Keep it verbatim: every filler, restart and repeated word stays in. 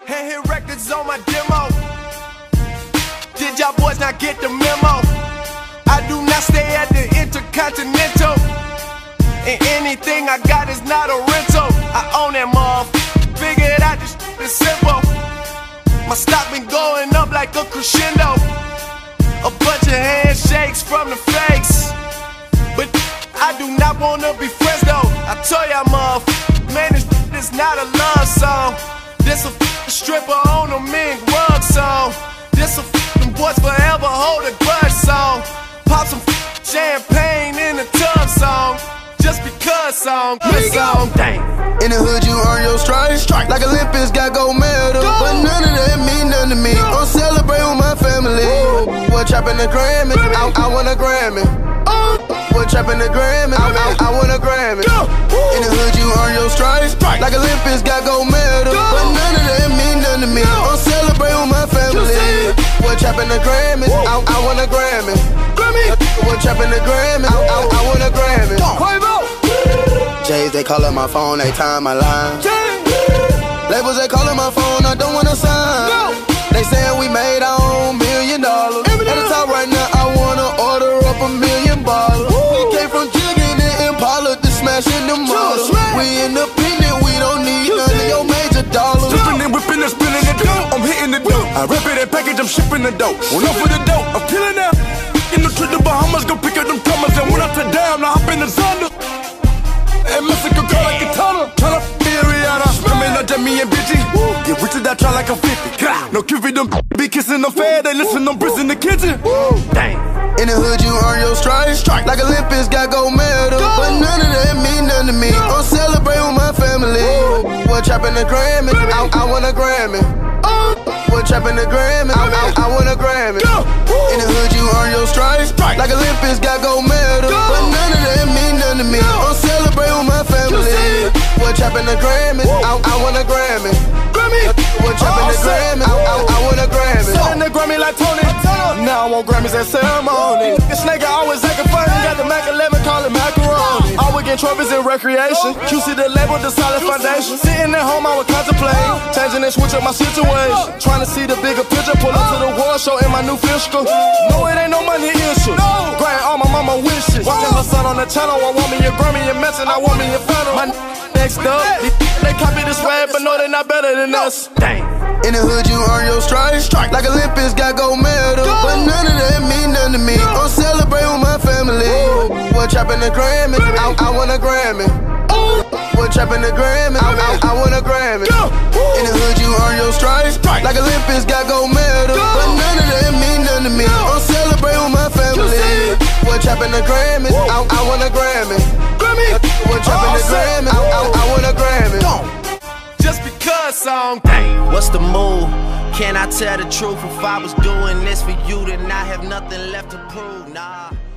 Hand hit records on my demo. Did y'all boys not get the memo? I do not stay at the Intercontinental, and anything I got is not a rental. I own that motherfucker. Figured out this shit is simple. My stock been going up like a crescendo. A bunch of handshakes from the fakes, but I do not wanna be friends though. I told y'all motherfucker, man, this is not a love song. This a stripper on a mink rug song. This a f***ing boys forever hold a grudge song. Pop some champagne in the tub song. Just because song, good song. Dang. In the hood you earn your stripes, like Olympics got gold medal. Go. But none of that mean nothing to me. Go. I'm celebrating with my family. What trapping the Grammy? I, I want a Grammy. Oh. What trapping the Grammy? I, I, I want a Grammy. Go. In the hood you earn your stripes, like Olympics got gold medal. Go. But none of that mean nothing to me. Go. I'm celebrating with my family. What trapping the Grammy? I, I want a Grammy. Grammy. What trapping the Grammy? I, I, I want a Grammy. J's, they callin' my phone, they time my line. Labels, they callin' my phone, I don't wanna sign. No. They sayin' we made our own million dollars. At the top right now, I wanna order up a million bottles. We came from jigging in Impala to smashing the models. We independent, we don't need none of your major dollars. Flippin' and whippin' and spinning the dope, I'm hitting the dope. I rip it and package, I'm shipping the dope. One up for the dope, I'm killing that. In the trip to Bahamas, go pick up them commas. And when I sit down, I hop in the Zonda. And Mexico go like a tunnel. Tryna be a Rihanna. Screaming at me and Bitchy. Get rich and I try like I'm fifty. No Q V, them be kissing them fair. They listen, them bricks in the kitchen. Dang. In the hood you earn your stripes, like Olympics got gold medal. Go. But none of that mean nothing to me. Go. I'm celebrating with my family. Go. What trapping the Grammy? I, I want a Grammy. Oh. What trapping the Grammy? I, I, I want a Grammy. Go. In the hood you earn your stripes, like Olympics got gold medal. Go. But none of that mean nothing to me. Go. I'm celebrating with my family. What trapping the Grammy? I, I want a Grammy. Grammy. What trapping the Grammy? I, I, I want a Grammy. Selling the Grammy like Tony. Now I want Grammys at ceremony. This nigga always acting funny. Got the Mac eleven, call it macaroni. I would get trophies in recreation. Q C the label, the solid foundation. Sitting at home, I would contemplate changing and switch up my situation. Trying to see the bigger picture. Pull up to the war show in my new fiscal. No, it ain't no money issue. Grant all my mama wishes. Watching her son on the channel. I want me a Grammy and Messin'. I want me a final. My next up, they copy this rap, but no, they not better than us. Dang. In the hood you earn your stripes, like Olympics got gold medal. But none of that mean nothing to me. I'm celebrating with my family. What trapping the Grammy? I, I want a Grammy. What trapping the Grammy? I, I, I want a Grammy. In the hood you earn your stripes, like Olympics got gold medal. But none of that mean nothing to me. I'm celebrating with my family. What trapping the Grammy? I, I want a Grammy. What trapping the Grammy? I, I, I want a Grammy. Just because song. Dang, what's the move? Can I tell the truth? If I was doing this for you, then I have nothing left to prove. Nah.